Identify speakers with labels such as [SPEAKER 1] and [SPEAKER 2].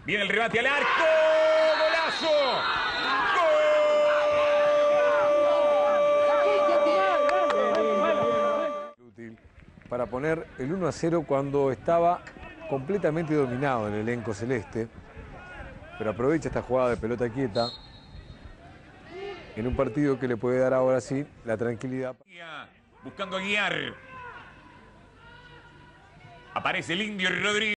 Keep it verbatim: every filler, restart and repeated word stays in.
[SPEAKER 1] Viene el rebate al arco. ¡Golazo!
[SPEAKER 2] ¡Gol! Útil para poner el uno a cero cuando estaba completamente dominado el elenco celeste. Pero aprovecha esta jugada de pelota quieta en un partido que le puede dar ahora sí la tranquilidad.
[SPEAKER 1] Buscando a guiar. Aparece el Indio Rodríguez.